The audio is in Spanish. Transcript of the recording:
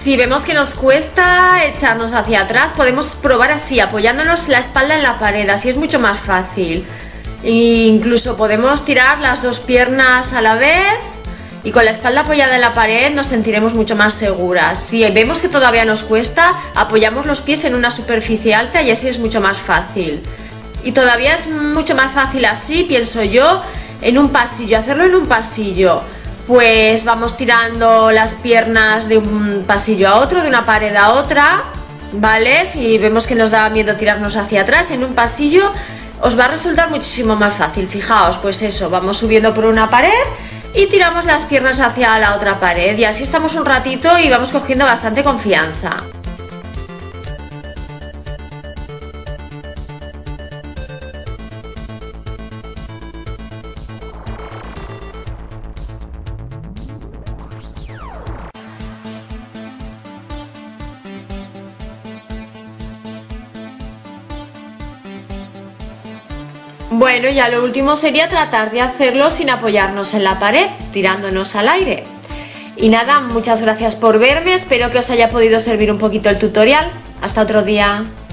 Si vemos que nos cuesta echarnos hacia atrás, podemos probar así, apoyándonos la espalda en la pared, así es mucho más fácil. E incluso podemos tirar las dos piernas a la vez y con la espalda apoyada en la pared nos sentiremos mucho más seguras. Si vemos que todavía nos cuesta, apoyamos los pies en una superficie alta y así es mucho más fácil. Y todavía es mucho más fácil así, pienso yo, en un pasillo, hacerlo en un pasillo. Pues vamos tirando las piernas de un pasillo a otro, de una pared a otra, ¿vale? Si vemos que nos da miedo tirarnos hacia atrás en un pasillo, os va a resultar muchísimo más fácil. Fijaos, pues eso, vamos subiendo por una pared y tiramos las piernas hacia la otra pared y así estamos un ratito y vamos cogiendo bastante confianza. Bueno, ya lo último sería tratar de hacerlo sin apoyarnos en la pared, tirándonos al aire. Y nada, muchas gracias por verme, espero que os haya podido servir un poquito el tutorial. Hasta otro día.